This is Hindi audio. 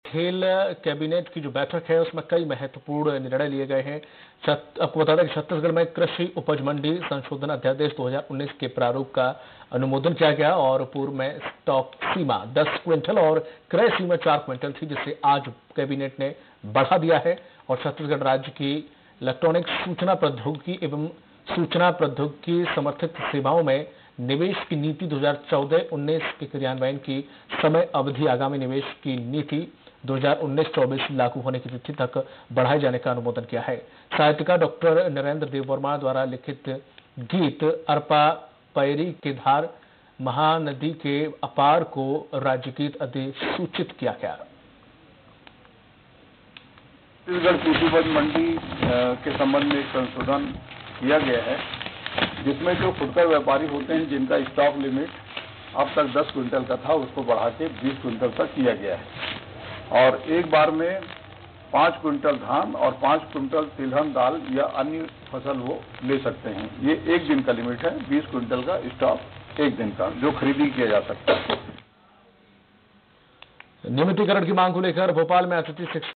बघेल कैबिनेट की जो बैठक है उसमें कई महत्वपूर्ण निर्णय लिए गए हैं। आपको बता दें कि छत्तीसगढ़ में कृषि उपज मंडी संशोधन अध्यादेश 2019 के प्रारूप का अनुमोदन किया गया और पूर्व में स्टॉक सीमा 10 क्विंटल और क्रय सीमा 4 क्विंटल थी, जिसे आज कैबिनेट ने बढ़ा दिया है और छत्तीसगढ़ राज्य की इलेक्ट्रॉनिक्स सूचना प्रौद्योगिकी एवं सूचना प्रौद्योगिकी समर्थित सेवाओं में निवेश की नीति 2014-19 के क्रियान्वयन की समय अवधि आगामी निवेश की नीति 2019-24 लागू होने की तिथि तक बढ़ाए जाने का अनुमोदन किया है। साहित्यकार डॉक्टर नरेंद्र देव वर्मा द्वारा लिखित गीत अरपा पैरी के धार महानदी के अपार को राज्य गीत अधिसूचित किया गया। छत्तीसगढ़ कृषि उपज मंडी के संबंध में एक संशोधन किया गया है, जिसमें जो फुटकर व्यापारी होते हैं जिनका स्टॉक लिमिट अब तक 10 क्विंटल का था, उसको बढ़ा के 20 क्विंटल तक किया गया है और एक बार में 5 क्विंटल धान और 5 क्विंटल तिलहन दाल या अन्य फसल वो ले सकते हैं। ये एक दिन का लिमिट है, 20 क्विंटल का स्टॉक एक दिन का जो खरीदी किया जा सकता है। नियमितीकरण की मांग को लेकर भोपाल में अतिथि शिक्षक